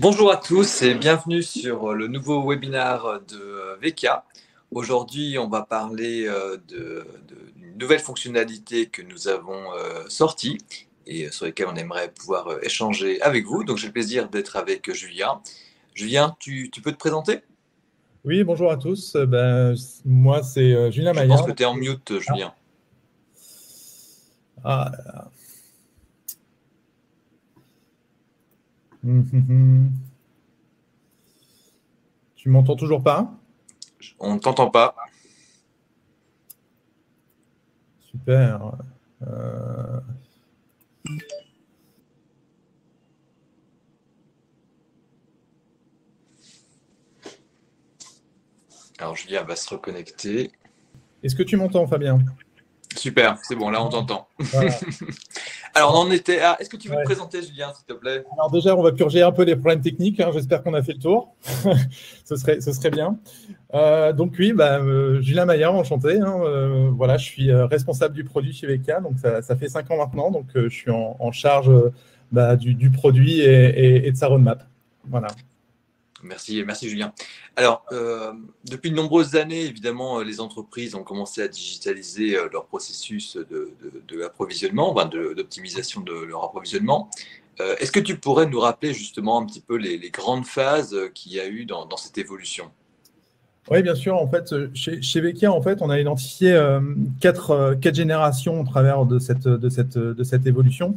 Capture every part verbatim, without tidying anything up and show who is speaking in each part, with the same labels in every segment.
Speaker 1: Bonjour à tous et bienvenue sur le nouveau webinaire de V K. Aujourd'hui, on va parler de, de, d'une nouvelle fonctionnalité que nous avons sortie et sur laquelle on aimerait pouvoir échanger avec vous. Donc, j'ai le plaisir d'être avec Julien. Julien, tu, tu peux te présenter ?
Speaker 2: Oui, bonjour à tous. Ben, moi, c'est Julien Maillard.
Speaker 1: Je pense que tu es en mute, Julien.
Speaker 2: Ah. Hum, hum, hum. Tu m'entends toujours pas?
Speaker 1: On ne t'entend pas.
Speaker 2: Super. Euh...
Speaker 1: Alors, Julien va se reconnecter.
Speaker 2: Est-ce que tu m'entends, Fabien?
Speaker 1: Super, c'est bon, là on t'entend. Voilà. Alors, on en était à... Est-ce que tu veux ouais. te présenter, Julien, s'il te plaît?
Speaker 2: Alors déjà, on va purger un peu les problèmes techniques. Hein. J'espère qu'on a fait le tour. ce, serait, ce serait bien. Euh, donc oui, bah, euh, Julien Maillard, enchanté. Hein. Euh, voilà, je suis euh, responsable du produit chez V K. Donc ça, ça fait cinq ans maintenant. Donc euh, je suis en, en charge euh, bah, du, du produit et, et, et de sa roadmap. Voilà.
Speaker 1: Merci, merci Julien. Alors, euh, depuis de nombreuses années, évidemment, les entreprises ont commencé à digitaliser euh, leur processus de, de, de approvisionnement, enfin de, d'optimisation de leur approvisionnement. Euh, est-ce que tu pourrais nous rappeler justement un petit peu les, les grandes phases qu'il y a eu dans, dans cette évolution?
Speaker 2: Oui, bien sûr. En fait, chez, chez V K, en fait, on a identifié euh, quatre, euh, quatre générations au travers de cette, de cette, de cette évolution.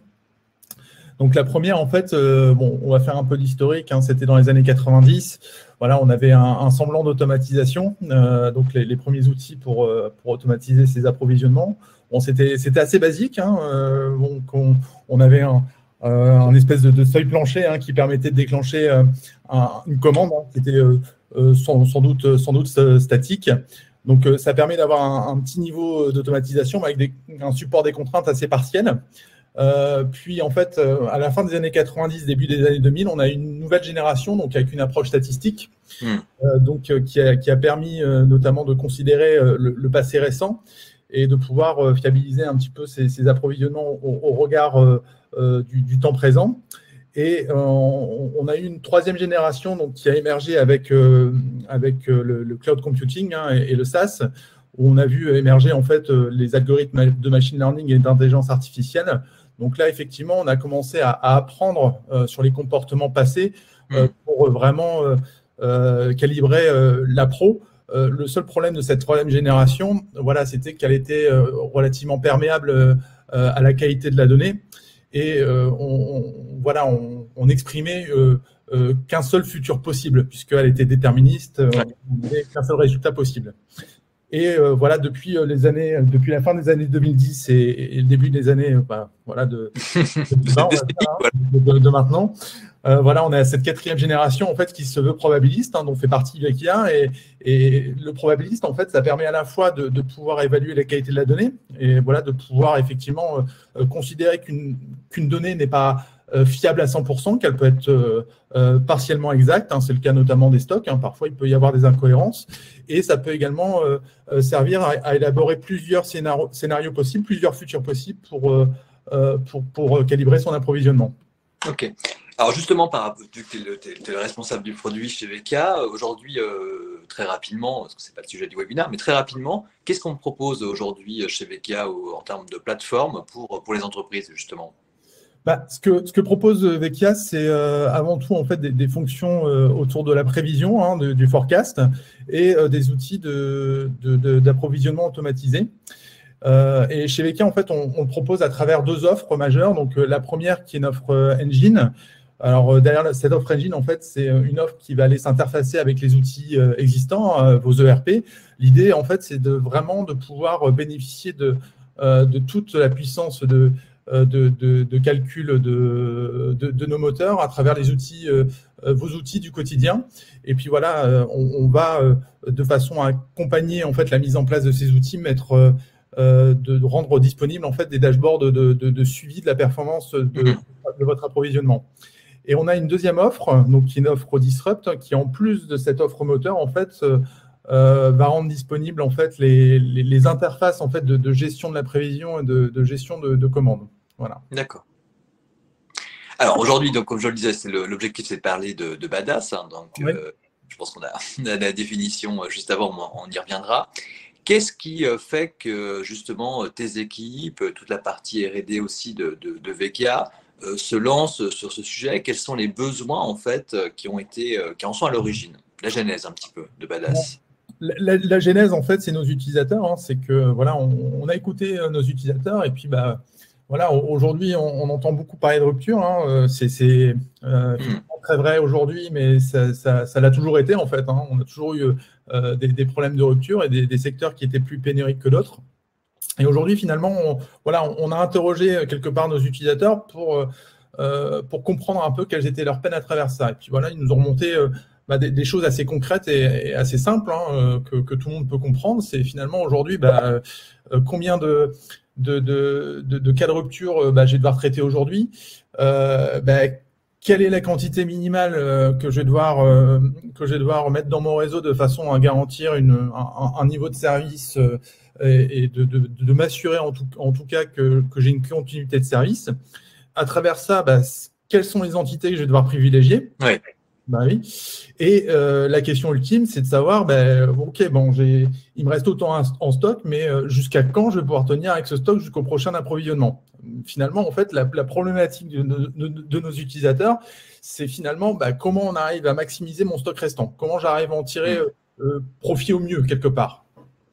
Speaker 2: Donc la première, en fait, euh, bon, on va faire un peu d'historique. Hein, c'était dans les années quatre-vingt-dix. Voilà, on avait un, un semblant d'automatisation. Euh, donc les, les premiers outils pour, euh, pour automatiser ces approvisionnements. Bon, c'était, c'était assez basique. Hein, euh, donc on, on avait un, euh, un espèce de, de seuil plancher hein, qui permettait de déclencher euh, un, une commande hein, qui était euh, euh, sans, sans doute, sans doute statique. Donc euh, ça permet d'avoir un, un petit niveau d'automatisation avec des, un support des contraintes assez partiel. Euh, puis en fait, euh, à la fin des années quatre-vingt-dix, début des années deux mille, on a une nouvelle génération, donc avec une approche statistique, mmh. euh, donc euh, qui, a, qui a permis euh, notamment de considérer euh, le, le passé récent et de pouvoir euh, fiabiliser un petit peu ces, ces approvisionnements au, au regard euh, euh, du, du temps présent. Et euh, on, on a eu une troisième génération donc qui a émergé avec euh, avec euh, le, le cloud computing hein, et, et le SaaS, où on a vu émerger en fait euh, les algorithmes de machine learning et d'intelligence artificielle. Donc là, effectivement, on a commencé à, à apprendre euh, sur les comportements passés euh, pour vraiment euh, euh, calibrer euh, l'appro. Euh, le seul problème de cette troisième génération, voilà, c'était qu'elle était euh, relativement perméable euh, à la qualité de la donnée. Et euh, on, on, voilà, on, on exprimait euh, euh, qu'un seul futur possible, puisqu'elle était déterministe, euh, on n'avait qu'un seul résultat possible. Et euh, voilà, depuis les années, depuis la fin des années deux mille dix et, et le début des années, bah, voilà, de, de, vingt, de, de, de maintenant, euh, voilà, on a cette quatrième génération en fait qui se veut probabiliste, hein, dont fait partie V K. Et, et le probabiliste, en fait, ça permet à la fois de, de pouvoir évaluer la qualité de la donnée et voilà, de pouvoir effectivement euh, considérer qu'une qu'une donnée n'est pas Euh, fiable à cent pour cent, qu'elle peut être euh, euh, partiellement exacte. Hein, c'est le cas notamment des stocks. Hein, parfois, il peut y avoir des incohérences. Et ça peut également euh, euh, servir à, à élaborer plusieurs scénarios, scénarios possibles, plusieurs futurs possibles pour, euh, pour, pour calibrer son approvisionnement.
Speaker 1: OK. Alors justement, par, vu que tu es le, t'es, t'es le responsable du produit chez V K, aujourd'hui, euh, très rapidement, parce que ce n'est pas le sujet du webinaire, mais très rapidement, qu'est-ce qu'on propose aujourd'hui chez V K en termes de plateforme pour, pour les entreprises, justement ?
Speaker 2: Bah, ce, que, ce que propose V K, c'est euh, avant tout en fait des, des fonctions euh, autour de la prévision, hein, de, du forecast, et euh, des outils de, de, de, d'approvisionnement automatisé. Euh, et chez V K, en fait, on, on propose à travers deux offres majeures. Donc, euh, la première qui est une offre euh, engine. Alors, euh, derrière cette offre engine, en fait, c'est une offre qui va aller s'interfacer avec les outils euh, existants, euh, vos E R P. L'idée, en fait, c'est de vraiment de pouvoir bénéficier de, euh, de toute la puissance de De, de, de calcul de, de, de nos moteurs à travers les outils, euh, vos outils du quotidien. Et puis voilà, euh, on, on va euh, de façon à accompagner en fait la mise en place de ces outils, mettre euh, de, de rendre disponibles en fait des dashboards de, de, de suivi de la performance de, de votre approvisionnement. Et on a une deuxième offre, donc qui est une offre Disrupt, qui en plus de cette offre moteur en fait euh, Euh, va rendre disponible en fait les, les, les interfaces en fait de, de gestion de la prévision et de, de gestion de, de commandes. Voilà.
Speaker 1: D'accord. Alors aujourd'hui, donc comme je le disais, c'est le- l'objectif, c'est de parler de, de Badass. Hein, donc,
Speaker 2: Oui.
Speaker 1: euh, je pense qu'on a, on a la définition euh, juste avant, on, on y reviendra. Qu'est-ce qui euh, fait que justement tes équipes, euh, toute la partie R et D aussi de, de, de Vecchia, euh, se lancent sur ce sujet? Quels sont les besoins en fait euh, qui ont été, euh, qui en sont à l'origine? La genèse un petit peu de Badass.
Speaker 2: La, la- la genèse, en fait, c'est nos utilisateurs. Hein. C'est que voilà, on, on a écouté euh, nos utilisateurs et puis bah voilà, au- aujourd'hui, on, on entend beaucoup parler de rupture. Hein. Euh, C'est c'est, euh,
Speaker 1: Hmm.
Speaker 2: effectivement très vrai aujourd'hui, mais ça, ça- ça l'a toujours été en fait. Hein. On a toujours eu euh, des, des problèmes de rupture et des, des secteurs qui étaient plus pénuriques que d'autres. Et aujourd'hui, finalement, on, voilà, on, on a interrogé euh, quelque part nos utilisateurs pour euh, euh, pour comprendre un peu quelles étaient leurs peines à travers ça. Et puis voilà, ils nous ont remonté euh, bah, des, des choses assez concrètes et, et assez simples hein, euh, que, que tout le monde peut comprendre. C'est finalement aujourd'hui bah, euh, combien de, de, de, de, de cas de rupture euh, bah, je vais devoir traiter aujourd'hui. Euh, bah, quelle est la quantité minimale euh, que je vais devoir euh, que je vais devoir mettre dans mon réseau de façon à garantir une, un, un niveau de service euh, et, et de, de, de m'assurer en tout, en tout cas que, que j'ai une continuité de service. À travers ça, bah, quelles sont les entités que je vais devoir privilégier?
Speaker 1: Ouais.
Speaker 2: Bah oui. Et euh, la question ultime, c'est de savoir, bah, ok, bon, j'ai, il me reste autant en stock, mais euh, jusqu'à quand je vais pouvoir tenir avec ce stock jusqu'au prochain approvisionnement? Finalement, en fait, la, la problématique de, de, de, nos utilisateurs, c'est finalement bah, comment on arrive à maximiser mon stock restant, comment j'arrive à en tirer
Speaker 1: Hmm.
Speaker 2: euh, profit au mieux quelque part.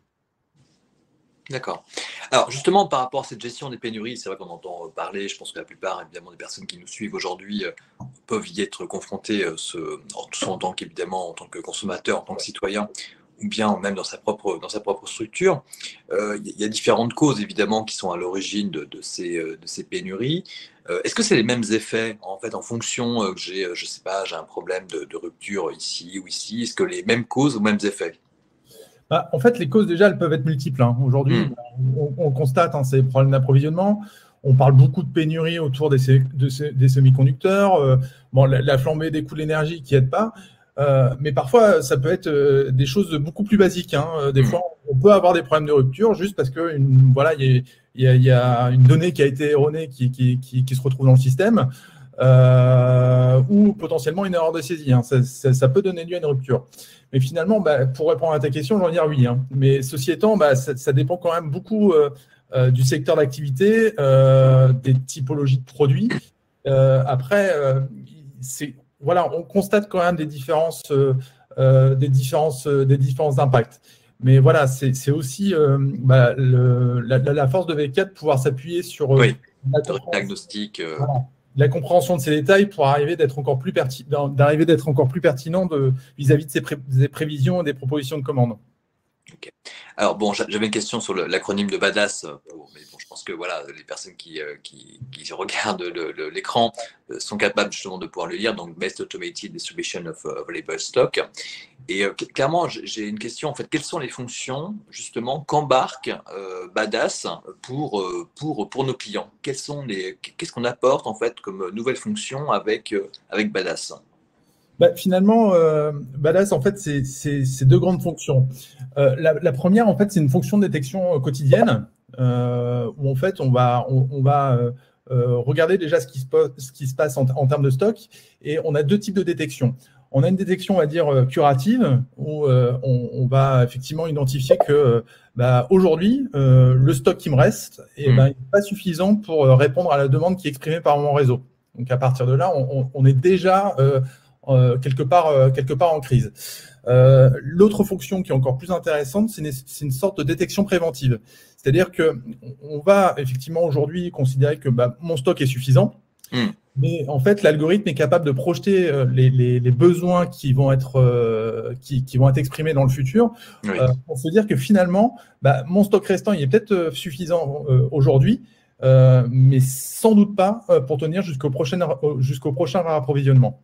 Speaker 1: D'accord. Alors justement, par rapport à cette gestion des pénuries, c'est vrai qu'on entend parler, je pense que la plupart évidemment des personnes qui nous suivent aujourd'hui euh, peuvent y être confrontées, euh, ce, en, soit en tant qu'évidemment en tant que consommateur, en tant que citoyen, ou bien même dans sa propre, dans sa propre structure. Euh, Il y a différentes causes évidemment qui sont à l'origine de, de, ces, euh, de ces pénuries. Euh, Est-ce que c'est les mêmes effets en fait en fonction euh, que j'ai, euh, je sais pas, j'ai un problème de, de rupture ici ou ici? Est-ce que les mêmes causes ou mêmes effets?
Speaker 2: Bah, en fait, les causes, déjà, elles peuvent être multiples. Hein. Aujourd'hui,
Speaker 1: Hmm.
Speaker 2: on, on constate hein, ces problèmes d'approvisionnement. On parle beaucoup de pénurie autour des, de ces, des semi-conducteurs. Euh, bon, la, la flambée des coûts de l'énergie qui n'aide pas. Euh, mais parfois, ça peut être euh, des choses beaucoup plus basiques. Hein. Des
Speaker 1: Hmm.
Speaker 2: fois, on peut avoir des problèmes de rupture juste parce que une, voilà, il y, y, y a une donnée qui a été erronée qui, qui, qui, qui se retrouve dans le système. Euh, ou potentiellement une erreur de saisie. Hein. Ça, ça, ça peut donner lieu à une rupture. Mais finalement, bah, pour répondre à ta question, je vais dire oui. Hein. Mais ceci étant, bah, ça, ça dépend quand même beaucoup euh, euh, du secteur d'activité, euh, des typologies de produits. Euh, après, euh, c'est, voilà, on constate quand même des différences, euh, euh, des différences, euh, des différences d'impact. Mais voilà, c'est, c'est aussi euh, bah, le, la, la, force de V quatre de pouvoir s'appuyer sur euh,
Speaker 1: Oui,
Speaker 2: la
Speaker 1: diagnostic. Euh...
Speaker 2: voilà, la compréhension de ces détails pour arriver d'être encore plus perti- d'arriver d'être encore plus pertinent de, vis-à-vis de ces pré- des prévisions et des propositions de commande.
Speaker 1: Okay. Alors bon, j'avais une question sur l'acronyme de Badass, pour, mais bon, je pense que voilà, les personnes qui, euh, qui, qui regardent l'écran euh, sont capables justement de pouvoir le lire. Donc, Best Automated Distribution of, of Labor Stock. Et euh, clairement, j'ai une question. En fait, quelles sont les fonctions justement qu'embarque euh, Badass pour, euh, pour, pour nos clients? Quelles sont les, qu'est-ce qu'on apporte en fait comme nouvelles fonctions avec, euh, avec Badass?
Speaker 2: Bah, finalement, euh, Badass, en fait, c'est deux grandes fonctions. Euh, la, la, première, en fait, c'est une fonction de détection quotidienne euh, où, en fait, on va, on, on va euh, euh, regarder déjà ce qui se, ce qui se passe en, en, termes de stock. Et on a deux types de détection. On a une détection, on va dire, curative, où euh, on, on va effectivement identifier que bah, aujourd'hui, euh, le stock qui me reste eh ben, n'est pas suffisant pour répondre à la demande qui est exprimée par mon réseau. Donc, à partir de là, on, on est déjà... Euh, Euh, quelque part, euh, quelque part en crise. Euh, L'autre fonction qui est encore plus intéressante, c'est une, une sorte de détection préventive. C'est-à-dire que on va effectivement aujourd'hui considérer que bah, mon stock est suffisant, mm. mais en fait l'algorithme est capable de projeter euh, les, les, les besoins qui vont être euh, qui, qui vont être exprimés dans le futur, oui. euh, pour se dire que finalement, bah, mon stock restant il est peut-être euh, suffisant euh, aujourd'hui. Euh, mais sans doute pas euh, pour tenir jusqu'au prochain, euh, jusqu'au prochain approvisionnement.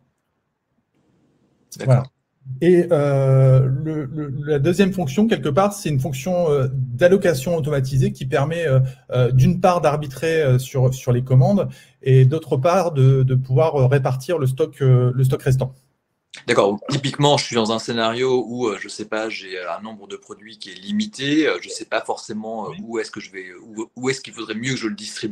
Speaker 2: Voilà. Et euh, le, le, la deuxième fonction, quelque part, c'est une fonction euh, d'allocation automatisée qui permet euh, euh, d'une part d'arbitrer euh, sur, sur les commandes et d'autre part de, de pouvoir euh, répartir le stock, euh, le stock restant.
Speaker 1: D'accord. Typiquement, je suis dans un scénario où, euh, je ne sais pas, j'ai un nombre de produits qui est limité. Euh, je ne sais pas forcément euh, oui. où est-ce que je vais, où, où est-ce qu'il faudrait mieux que je le distribue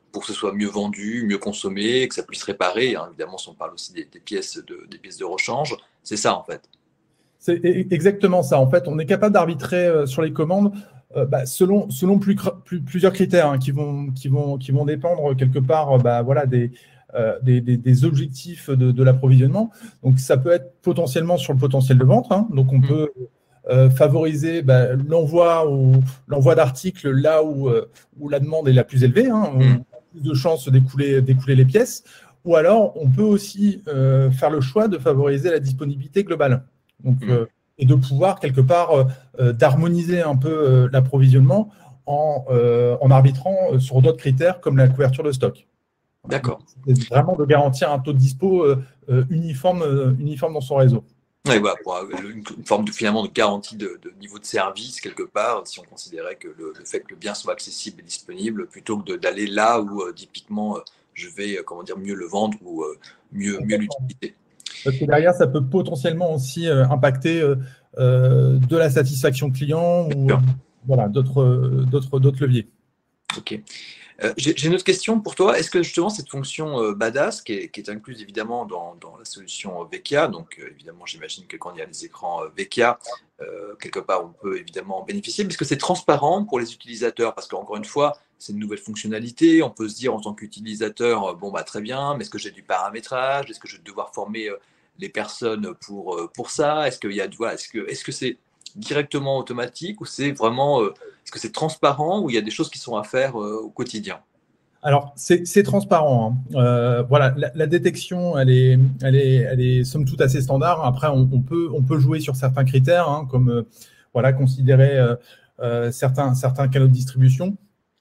Speaker 1: pour que ce soit mieux vendu, mieux consommé, que ça puisse réparer. Hein. Évidemment, si on parle aussi des, des, pièces de, des pièces de rechange, c'est ça en fait.
Speaker 2: C'est exactement ça. En fait, on est capable d'arbitrer euh, sur les commandes euh, bah, selon, selon plus, plus, plusieurs critères hein, qui, vont, qui, vont, qui vont dépendre quelque part bah, voilà, des, euh, des, des, des objectifs de, de l'approvisionnement. Donc, ça peut être potentiellement sur le potentiel de vente. Hein. Donc, on mmh. peut euh, favoriser bah, l'envoi ou l'envoi d'articles là où, euh, où la demande est la plus élevée. Hein. On a plus de chances d'écouler d'écouler les pièces. Ou alors, on peut aussi euh, faire le choix de favoriser la disponibilité globale. Donc, mmh. euh, et de pouvoir, quelque part, euh, d'harmoniser un peu euh, l'approvisionnement en, euh, en arbitrant sur d'autres critères comme la couverture de stock.
Speaker 1: D'accord.
Speaker 2: C'est vraiment de garantir un taux de dispo euh, euh, uniforme, euh, uniforme dans son réseau.
Speaker 1: Oui, voilà, pour une, une forme de, finalement, de garantie de, de niveau de service, quelque part, si on considérait que le, le fait que le bien soit accessible et disponible, plutôt que d'aller là où, euh, typiquement, euh, je vais, euh, comment dire, mieux le vendre ou euh, mieux, mieux l'utiliser.
Speaker 2: Parce que derrière, ça peut potentiellement aussi euh, impacter euh, euh, de la satisfaction client ou euh, voilà, d'autres d'autres d'autres leviers.
Speaker 1: Ok. Euh, J'ai une autre question pour toi. Est-ce que justement cette fonction euh, Badass, qui est, qui est incluse évidemment dans, dans la solution euh, Vecchia, donc euh, évidemment j'imagine que quand il y a les écrans euh, Vecchia, euh, quelque part on peut évidemment en bénéficier, mais est-ce que c'est transparent pour les utilisateurs? Parce qu'encore une fois, c'est une nouvelle fonctionnalité, on peut se dire en tant qu'utilisateur, euh, bon bah très bien, mais est-ce que j'ai du paramétrage? Est-ce que je vais devoir former euh, les personnes pour, euh, pour ça? Est-ce qu'il y a, voilà, est-ce que est-ce que c'est directement automatique ou c'est vraiment, euh, est-ce que c'est transparent ou il y a des choses qui sont à faire euh, au quotidien?
Speaker 2: Alors, c'est transparent. Hein. Euh, voilà, la, la détection, elle est, elle, est, elle est somme toute assez standard. Après, on, on, peut, on peut jouer sur certains critères, hein, comme euh, voilà, considérer euh, euh, certains, certains canaux de distribution.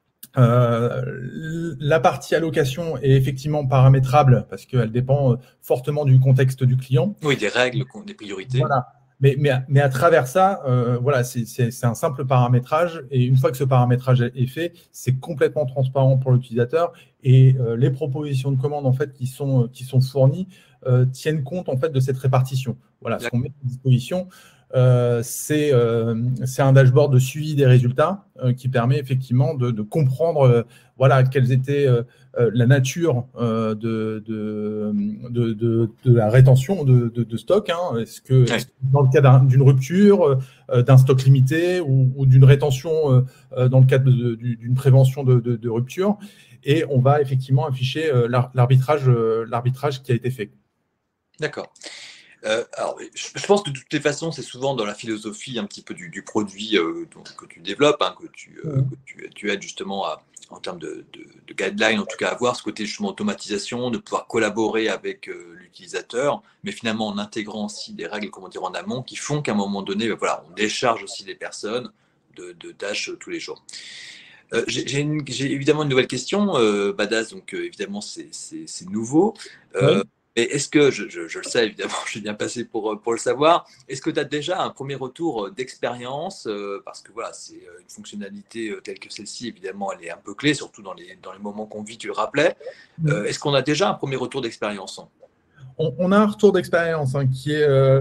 Speaker 2: Euh, la partie allocation est effectivement paramétrable parce qu'elle dépend fortement du contexte du client.
Speaker 1: Oui, des règles, des priorités.
Speaker 2: Voilà. Mais, mais, mais à travers ça, euh, voilà, c'est un simple paramétrage. Et une fois que ce paramétrage est fait, c'est complètement transparent pour l'utilisateur. Et euh, les propositions de commande en fait, qui, sont, qui sont fournies euh, tiennent compte en fait, de cette répartition. Voilà, ce qu'on met à disposition. Euh, c'est euh, un dashboard de suivi des résultats euh, qui permet effectivement de, de comprendre euh, voilà, quelles étaient euh, la nature euh, de, de, de, de, de la rétention de, de, de stock. Hein. Est-ce que,
Speaker 1: ouais.
Speaker 2: est -ce que dans le cas d'une rupture, euh, d'un stock limité ou, ou d'une rétention euh, dans le cadre d'une prévention de, de, de rupture, et on va effectivement afficher euh, l'arbitrage euh, l'arbitrage qui a été fait.
Speaker 1: D'accord. Euh, alors, je, je pense que de toutes les façons, c'est souvent dans la philosophie un petit peu du, du produit euh, donc, que tu développes, hein, que, tu, euh, que tu, tu aides justement à, en termes de, de, de guidelines, en tout cas à avoir ce côté justement automatisation, de pouvoir collaborer avec euh, l'utilisateur, mais finalement en intégrant aussi des règles, comment dire, en amont, qui font qu'à un moment donné, ben, voilà, on décharge aussi les personnes de, de tâches euh, tous les jours. Euh, J'ai évidemment une nouvelle question, euh, Badass, donc euh, évidemment c'est nouveau. Euh,
Speaker 2: oui.
Speaker 1: Et est-ce que, je, je, je le sais évidemment, je suis bien passé pour, pour le savoir, est-ce que tu as déjà un premier retour d'expérience euh, parce que voilà, c'est une fonctionnalité euh, telle que celle-ci, évidemment, elle est un peu clé, surtout dans les, dans les moments qu'on vit, tu le rappelais. Euh, est-ce qu'on a déjà un premier retour d'expérience?
Speaker 2: on, on a un retour d'expérience hein, qui est… Euh...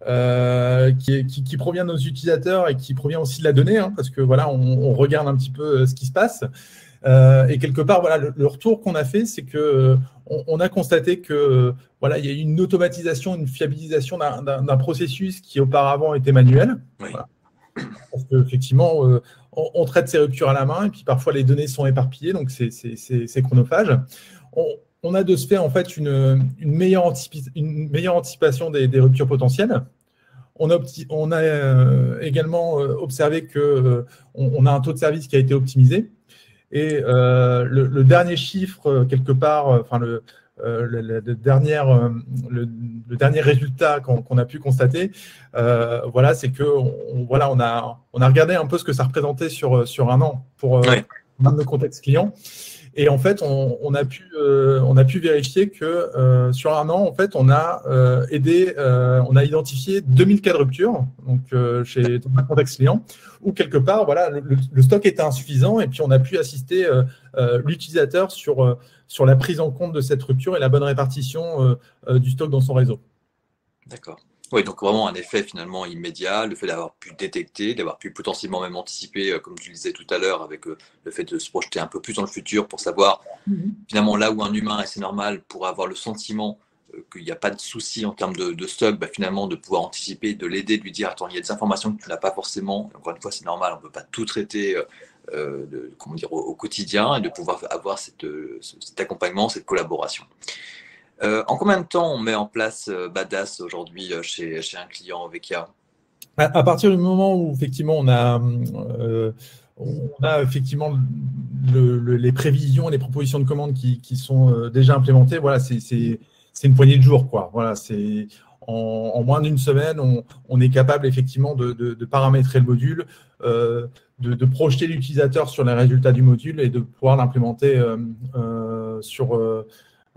Speaker 2: Euh, qui, est, qui, qui provient de nos utilisateurs et qui provient aussi de la donnée, hein, parce que voilà, on, on regarde un petit peu ce qui se passe. Euh, et quelque part, voilà, le, le retour qu'on a fait, c'est que euh, on, on a constaté que euh, voilà, il y a eu une automatisation, une fiabilisation d'un processus qui auparavant était manuel.
Speaker 1: Oui.
Speaker 2: Voilà. Parce qu'effectivement, euh, on, on traite ces ruptures à la main et puis parfois les données sont éparpillées, donc c'est chronophage. On, on a de ce fait en fait une, une, meilleure, une meilleure anticipation des, des ruptures potentielles. On a, on a euh, également euh, observé qu'on euh, on a un taux de service qui a été optimisé. Et euh, le, le dernier chiffre, quelque part, euh, enfin le, euh, le, le, dernier, euh, le, le dernier résultat qu'on qu'on a pu constater, euh, voilà, c'est que on, voilà, on a, on a regardé un peu ce que ça représentait sur, sur un an pour euh,
Speaker 1: oui.
Speaker 2: le contexte client. Et en fait, on, on, a, pu, euh, on a pu vérifier que euh, sur un an, en fait, on a euh, aidé, euh, on a identifié deux mille cas de rupture, donc euh, chez dans un contexte client, où quelque part, voilà, le, le stock était insuffisant et puis on a pu assister euh, euh, l'utilisateur sur, euh, sur la prise en compte de cette rupture et la bonne répartition euh, euh, du stock dans son réseau.
Speaker 1: D'accord. Oui, donc vraiment un effet finalement immédiat, le fait d'avoir pu détecter, d'avoir pu potentiellement même anticiper, euh, comme tu le disais tout à l'heure, avec euh, le fait de se projeter un peu plus dans le futur pour savoir
Speaker 2: Mhm.
Speaker 1: finalement là où un humain, et c'est normal, pour avoir le sentiment euh, qu'il n'y a pas de souci en termes de, de stock, bah, finalement de pouvoir anticiper, de l'aider, de lui dire, attends, il y a des informations que tu n'as pas forcément, encore une fois c'est normal, on ne peut pas tout traiter euh, euh, de, comment dire, au, au quotidien, et de pouvoir avoir cette, euh, cet accompagnement, cette collaboration. Euh, en combien de temps on met en place euh, Badass aujourd'hui euh, chez, chez un client Vecchia?
Speaker 2: À, à partir du moment où effectivement on a, euh, on a effectivement le- le- les prévisions, les propositions de commandes qui, qui sont euh, déjà implémentées, voilà, c'est c'est- c'est une poignée de jours, quoi. Voilà, c'est en, en moins d'une semaine, on, on est capable effectivement de, de- de paramétrer le module, euh, de, de projeter l'utilisateur sur les résultats du module et de pouvoir l'implémenter euh, euh, sur euh,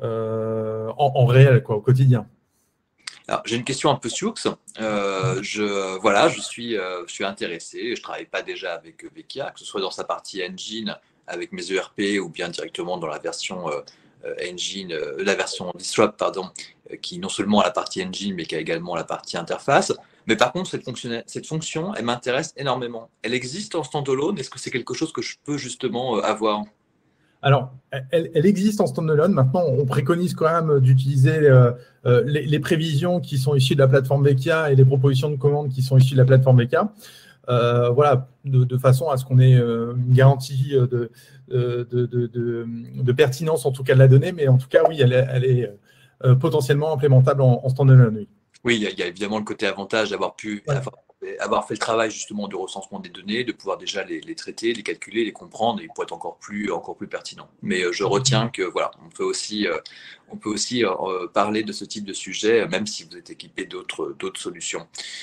Speaker 2: euh, en, en réel, quoi, au quotidien.
Speaker 1: Alors, j'ai une question un peu sioux. Euh, je, voilà, je suis, euh, je suis intéressé. Je travaille pas déjà avec Vecchia, que ce soit dans sa partie engine avec mes E R P ou bien directement dans la version euh, euh, engine, euh, la version Disrupt, pardon, euh, qui non seulement a la partie engine, mais qui a également la partie interface. Mais par contre, cette fonction, cette fonction, elle m'intéresse énormément. Elle existe en standalone. Est-ce que c'est quelque chose que je peux justement euh, avoir?
Speaker 2: Alors, elle, elle existe en standalone. Maintenant, on préconise quand même d'utiliser euh, euh, les, les prévisions qui sont issues de la plateforme Vecchia et les propositions de commandes qui sont issues de la plateforme Vecchia. Euh, voilà, de, de façon à ce qu'on ait euh, une garantie de, de, de, de, de pertinence, en tout cas de la donnée, mais en tout cas, oui, elle est, elle est euh, potentiellement implémentable en, en standalone. Oui.
Speaker 1: Oui, il y, a, il y a évidemment le côté avantage d'avoir pu
Speaker 2: Ouais.
Speaker 1: avoir, avoir fait le travail justement de recensement des données, de pouvoir déjà les, les traiter, les calculer, les comprendre et pour être encore plus, encore plus pertinent. Mais euh, je retiens que voilà, on peut aussi, euh, on peut aussi euh, parler de ce type de sujet, même si vous êtes équipé d'autres, d'autres solutions.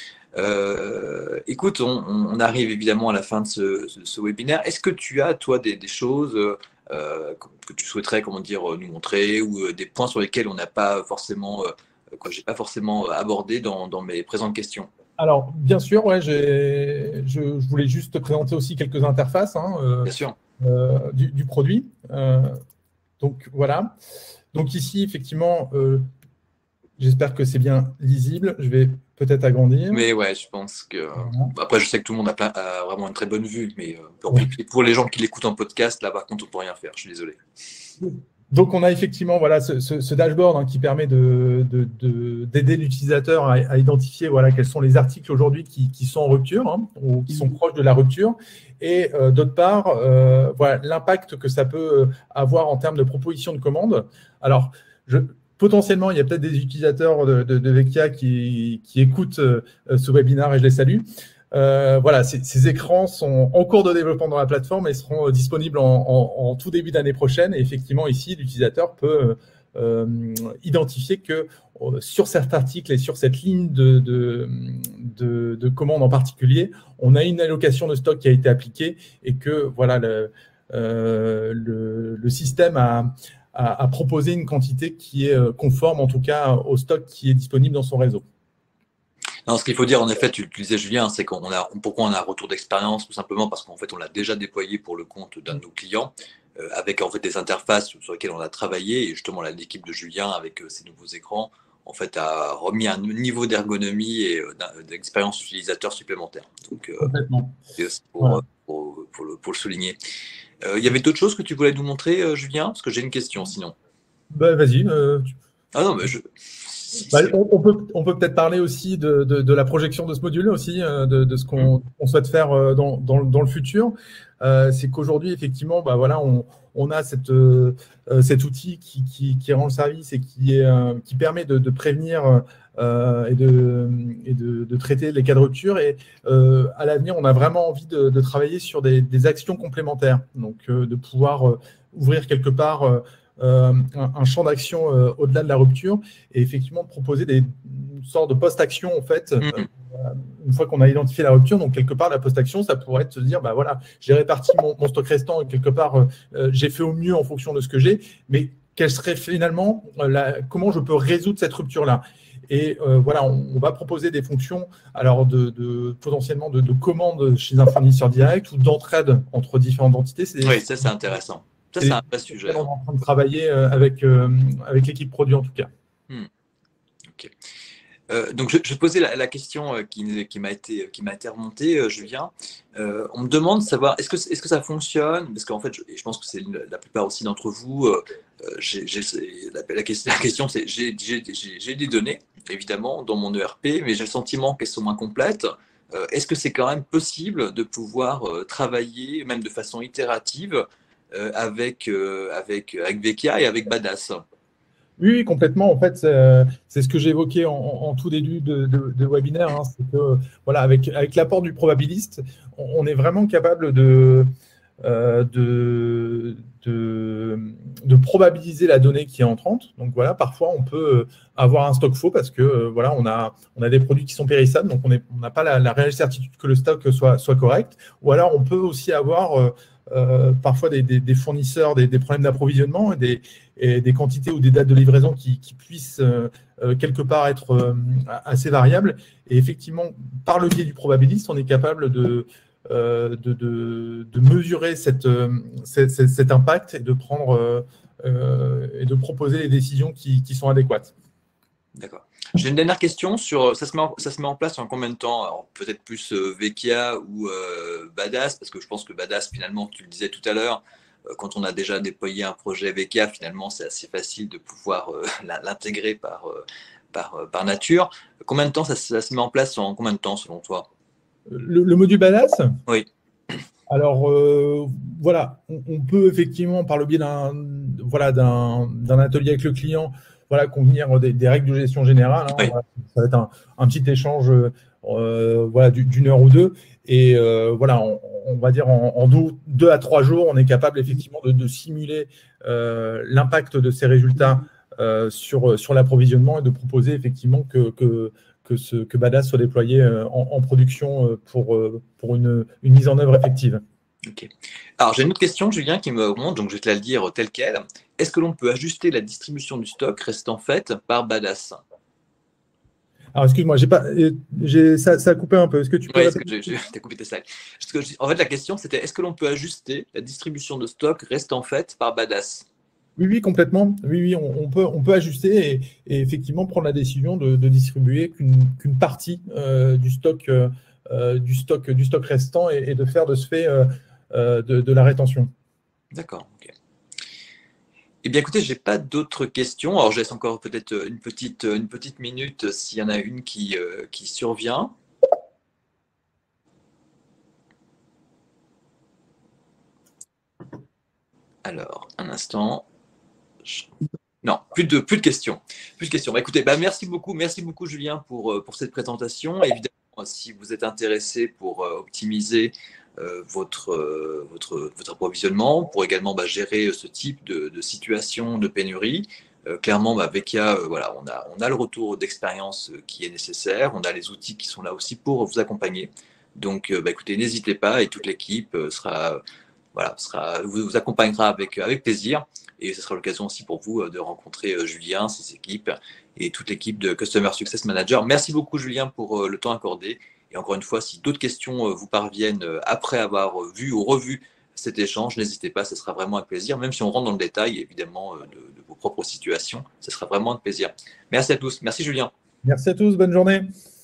Speaker 1: Euh, écoute, on, on arrive évidemment à la fin de ce, ce, ce webinaire. Est-ce que tu as, toi, des, des choses euh, que tu souhaiterais, comment dire, nous montrer ou euh, des points sur lesquels on n'a pas forcément, euh, quoi, j'ai pas forcément abordé dans, dans mes présentes questions?
Speaker 2: Alors, bien sûr, ouais, j'ai, je, je voulais juste te présenter aussi quelques interfaces hein, euh,
Speaker 1: Bien sûr.
Speaker 2: euh, du, du produit. Euh, donc, voilà. Donc ici, effectivement, euh, j'espère que c'est bien lisible. Je vais peut-être agrandir.
Speaker 1: Mais ouais, je pense que.
Speaker 2: Voilà.
Speaker 1: Après, je sais que tout le monde a, plein- a vraiment une très bonne vue, mais euh, pour,
Speaker 2: Ouais.
Speaker 1: pour les gens qui l'écoutent en podcast, là, par contre, on peut rien faire. Je suis désolé.
Speaker 2: Donc, on a effectivement voilà, ce, ce- ce dashboard hein, qui permet de, de- de- d'aider l'utilisateur à, à identifier voilà, quels sont les articles aujourd'hui qui, qui sont en rupture hein, ou qui sont proches de la rupture. Et euh, d'autre part, euh, voilà, l'impact que ça peut avoir en termes de proposition de commande. Alors, je, potentiellement, il y a peut-être des utilisateurs de, de, de Vecchia qui, qui écoutent euh, ce webinaire et je les salue. Euh, voilà, ces, ces écrans sont en cours de développement dans la plateforme et seront disponibles en, en- en tout début d'année prochaine. Et effectivement, ici, l'utilisateur peut euh, identifier que euh, sur cet article et sur cette ligne de, de, de, de commande en particulier, on a une allocation de stock qui a été appliquée et que voilà, le, euh, le, le système a, a, a proposé une quantité qui est conforme, en tout cas, au stock qui est disponible dans son réseau.
Speaker 1: Non, ce qu'il faut dire, en effet, tu le disais, Julien, c'est qu'on a, pourquoi on a un retour d'expérience, tout simplement parce qu'en fait, on l'a déjà déployé pour le compte d'un de nos clients, euh, avec en fait des interfaces sur lesquelles on a travaillé, et justement, l'équipe de Julien, avec euh, ses nouveaux écrans, en fait, a remis un niveau d'ergonomie et euh, d'expérience utilisateur supplémentaire. Donc, euh,
Speaker 2: Complètement.
Speaker 1: c'est aussi pour,
Speaker 2: Voilà.
Speaker 1: pour, pour, le, pour le souligner. Euh, il y avait d'autres choses que tu voulais nous montrer, euh, Julien? Parce que j'ai une question, sinon.
Speaker 2: Bah, vas-y. Euh, tu...
Speaker 1: Ah non, mais je... Si,
Speaker 2: bah,
Speaker 1: si.
Speaker 2: on, on peut on peut peut-être parler aussi de, de, de la projection de ce module aussi, euh, de, de ce qu'on on souhaite faire euh, dans, dans, dans le futur. Euh, c'est qu'aujourd'hui, effectivement, bah, voilà, on, on a cette, euh, cet outil qui, qui, qui rend le service et qui, est, euh, qui permet de, de prévenir euh, et, de, et de, de traiter les cas de rupture. Et euh, à l'avenir, on a vraiment envie de, de travailler sur des, des actions complémentaires. Donc, euh, de pouvoir euh, ouvrir quelque part euh, euh, un, un champ d'action euh, au-delà de la rupture et effectivement de proposer des une sorte de post-action en fait euh,
Speaker 1: Mmh.
Speaker 2: une fois qu'on a identifié la rupture. Donc quelque part la post-action ça pourrait être de se dire bah voilà j'ai réparti mon, mon stock restant et quelque part euh, j'ai fait au mieux en fonction de ce que j'ai, mais quelle serait finalement euh, la, comment je peux résoudre cette rupture là. Et euh, voilà, on, on va proposer des fonctions alors de, de potentiellement de, de commandes chez un fournisseur direct ou d'entraide entre différentes entités. C'est des,
Speaker 1: Oui, ça, c'est intéressant. Ça,
Speaker 2: c'est
Speaker 1: c'est
Speaker 2: des
Speaker 1: un vrai
Speaker 2: choses sur
Speaker 1: sujet.
Speaker 2: lesquelles on
Speaker 1: Hein.
Speaker 2: est en train de travailler euh, avec, euh, avec l'équipe produit en tout cas.
Speaker 1: Hmm. Ok. Euh, donc, je, je posais la, la question euh, qui, qui m'a été, qui m'a été remontée, euh, Julien. Euh, on me demande de savoir, est-ce que, est-ce que ça fonctionne? Parce qu'en fait, je, et je pense que c'est le- la plupart aussi d'entre vous, euh, euh, j'ai, j'ai- la, la question, la question, c'est, j'ai, j'ai, j'ai- j'ai des données, évidemment, dans mon E R P, mais j'ai le sentiment qu'elles sont incomplètes. Euh, est-ce que c'est quand même possible de pouvoir euh, travailler, même de façon itérative, euh, avec, euh, avec, avec Vecchia et avec Badass?
Speaker 2: Oui, oui, complètement. En fait, c'est euh, c'est ce que j'ai évoqué en, en tout début de, de, de webinaire. Hein, c'est que, voilà, avec, avec l'apport du probabiliste, on, on est vraiment capable de, euh, de, de, de probabiliser la donnée qui est entrante. Donc voilà, parfois on peut avoir un stock faux parce que euh, voilà, on a, on a des produits qui sont périssables, donc on est- on n'a pas la, la réelle certitude que le stock soit, soit correct. Ou alors on peut aussi avoir euh, euh, parfois des, des, des fournisseurs, des, des problèmes d'approvisionnement et des, et des quantités ou des dates de livraison qui, qui puissent euh, euh, quelque part être euh, assez variables. Et effectivement, par le biais du probabiliste, on est capable de, euh, de, de, de mesurer cette, euh, cette- cette- cet impact et de prendre euh, euh, et de proposer les décisions qui, qui sont adéquates.
Speaker 1: D'accord. J'ai une dernière question sur ça se met en, ça se met en place en combien de temps? Alors peut-être plus euh, Vecchia ou euh, Badass, parce que je pense que Badass, finalement, tu le disais tout à l'heure, euh, quand on a déjà déployé un projet Vecchia, finalement, c'est assez facile de pouvoir euh, la- l'intégrer par, euh, par, euh, par nature. Combien de temps ça, se ça se met en place en combien de temps selon toi?
Speaker 2: Le, le module Badass,
Speaker 1: Oui,
Speaker 2: alors euh, voilà, on, on peut effectivement, par le biais d'un voilà, d'un d'un atelier avec le client, voilà, convenir des, des règles de gestion générale. Hein,
Speaker 1: oui,
Speaker 2: voilà, ça va être un, un petit échange euh, voilà, du- d'une heure ou deux. Et euh, voilà, on, on va dire en, en deux, deux à trois jours, on est capable effectivement de, de simuler euh, l'impact de ces résultats euh, sur, sur l'approvisionnement et de proposer effectivement que, que, que, ce, que Badass soit déployé euh, en, en production euh, pour, euh, pour une, une mise en œuvre effective.
Speaker 1: ok. Alors j'ai une autre question, Julien, qui me remonte, donc je vais te la dire telle quelle. Est-ce que l'on peut ajuster la distribution du stock restant faite par Badass?
Speaker 2: Alors, excuse-moi, j'ai pas, j'ai, ça, ça a coupé un peu. Est-ce que tu peux
Speaker 1: Oui, est-ce que
Speaker 2: répéter?
Speaker 1: j'ai j'ai- t'as coupé tes slides. Parce que, en fait, la question, c'était est-ce que l'on peut ajuster la distribution de stock restant faite par Badass?
Speaker 2: Oui, oui, complètement. Oui, oui, on, on peut, on peut ajuster et, et effectivement prendre la décision de, de distribuer qu'une qu'une partie euh, du stock, euh, euh, du stock, du stock restant et, et de faire de ce fait euh, euh, de, de la rétention.
Speaker 1: D'accord, ok. Eh bien, écoutez, j'ai pas d'autres questions. Alors, je laisse encore peut-être une petite, une petite minute s'il y en a une qui, euh, qui survient. Alors, un instant. Je- Non, plus de, plus de questions. Plus de questions. Bah, écoutez, bah, merci beaucoup, merci beaucoup, Julien, pour, euh, pour cette présentation. Évidemment, si vous êtes intéressé pour euh, optimiser euh, votre, euh, votre, votre approvisionnement, pour également bah, gérer ce type de, de situation de pénurie, euh, clairement, bah, Vecchia, euh, voilà, on a, on a le retour d'expérience euh, qui est nécessaire. On a les outils qui sont là aussi pour vous accompagner. Donc, euh, bah, écoutez, n'hésitez pas et toute l'équipe euh, sera voilà, sera, vous, vous accompagnera avec, avec plaisir. Et ce sera l'occasion aussi pour vous de rencontrer Julien, ses équipes et toute l'équipe de Customer Success Manager. Merci beaucoup, Julien, pour le temps accordé. Et encore une fois, si d'autres questions vous parviennent après avoir vu ou revu cet échange, n'hésitez pas, ce sera vraiment un plaisir. Même si on rentre dans le détail, évidemment, de, de vos propres situations, ce sera vraiment un plaisir. Merci à tous. Merci, Julien.
Speaker 2: Merci à tous. Bonne journée.